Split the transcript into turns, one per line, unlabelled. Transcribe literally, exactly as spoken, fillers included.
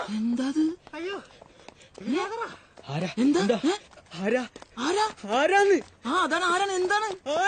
എന്താ
അയ്യോ
എന്താ
ആരാ
ആരാ
ആരാന്ന്
ആ അതാണ് ആരാണ് എന്താണ്